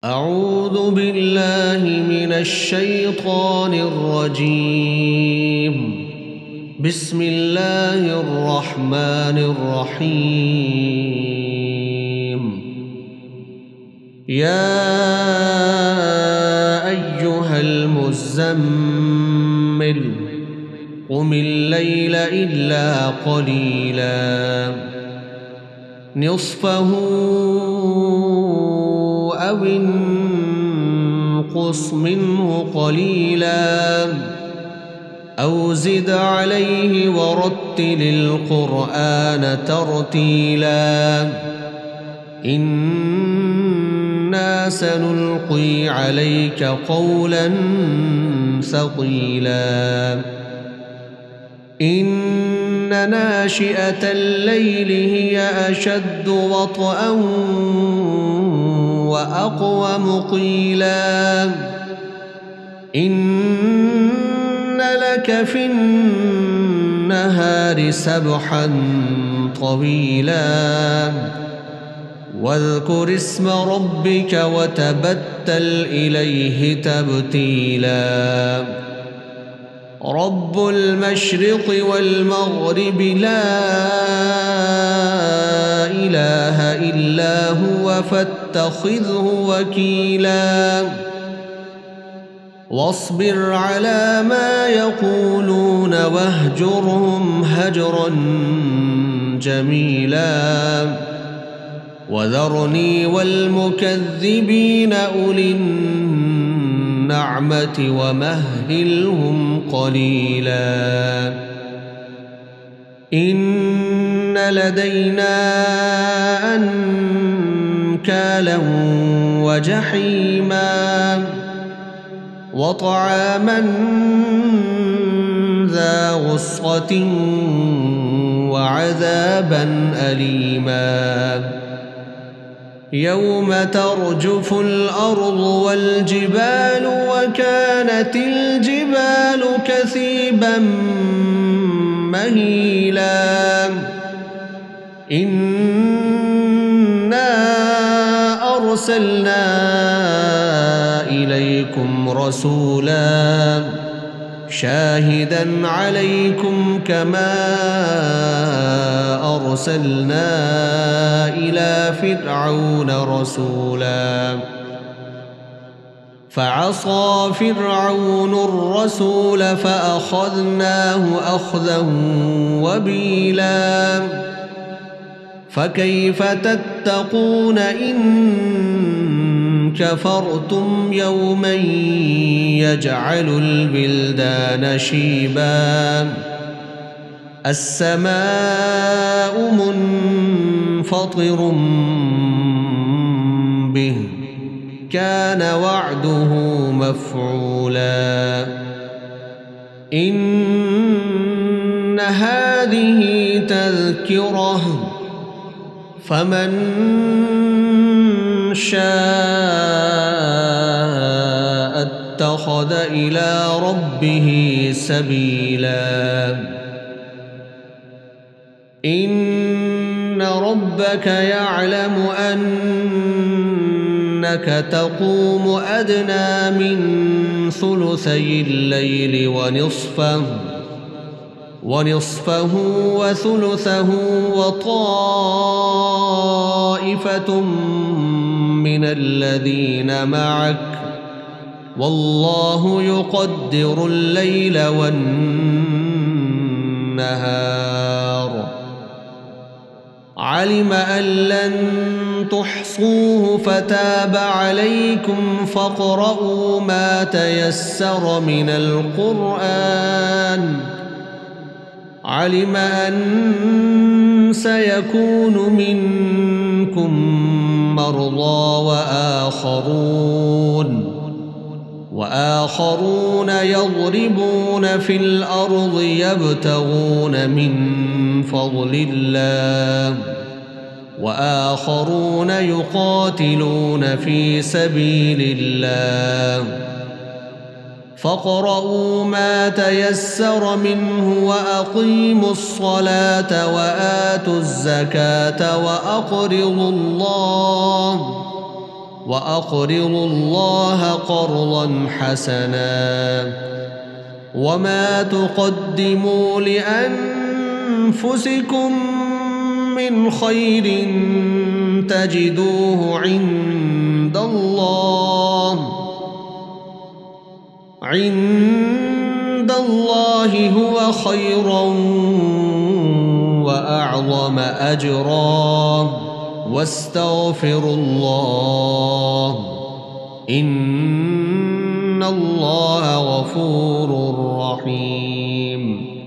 أعوذ بالله من الشيطان الرجيم. بسم الله الرحمن الرحيم. يا أيها المزمل قم الليل إلا قليلا نصفه أو انقص منه قليلا أو زد عليه ورتل القرآن ترتيلا إنا سنلقي عليك قولا ثقيلا إن ناشئة الليل هي أشد وطئا وأقوم قيلا إن لك في النهار سبحا طويلا واذكر اسم ربك وتبتل إليه تبتيلا رب المشرق والمغرب لا إله إلا هو فاتخذه وكيلا واصبر على ما يقولون واهجرهم هجرا جميلا وذرني والمكذبين أولي النعمة ومهلهم قليلا إن لدينا أنكالا وجحيما وطعاما ذا غصة وعذابا أليما يوم ترجف الأرض والجبال وكانت الجبال كثيبا مهيلا إنا أرسلنا إليكم رسولا شاهدا عليكم كما أرسلنا إلى فرعون رسولا فعصى فرعون الرسول فأخذناه أخذا وبيلا فكيف تتقون إن كفرتم يوما يجعل البلدان شيبا السماء منفطر به كان وعده مفعولا إن هذه تذكرة فمن شاء اتخذ إلى ربه سبيلا إن ربك يعلم أنك تقوم أدنى من ثلثي الليل ونصفه وثلثه وطائفة من الذين معك والله يقدر الليل والنهار علم أن لن تحصوه فتاب عليكم فاقرؤوا ما تيسر من القرآن علم أن سيكون منكم مرضى وآخرون يضربون في الأرض يبتغون من فضل الله وآخرون يقاتلون في سبيل الله فاقرؤوا ما تيسر منه وأقيموا الصلاة وآتوا الزكاة وأقرضوا الله قرضا حسنا وما تقدموا لأنفسكم من خير تجدوه عند الله هو خيرا وأعظم أجرا واستغفروا الله إن الله غفور رحيم